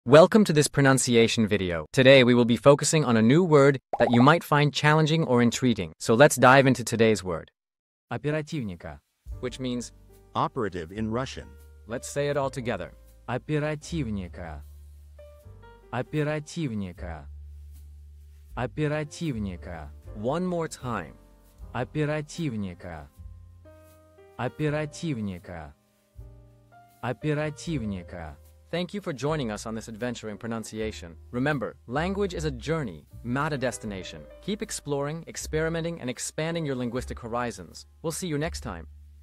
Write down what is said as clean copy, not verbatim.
Welcome to this pronunciation video. Today we will be focusing on a new word that you might find challenging or intriguing. So let's dive into today's word. Оперативника, which means operative in Russian. Let's say it all together. Оперативника. Оперативника. Оперативника. One more time. Оперативника. Оперативника. Оперативника. Thank you for joining us on this adventure in pronunciation. Remember, language is a journey, not a destination. Keep exploring, experimenting, and expanding your linguistic horizons. We'll see you next time.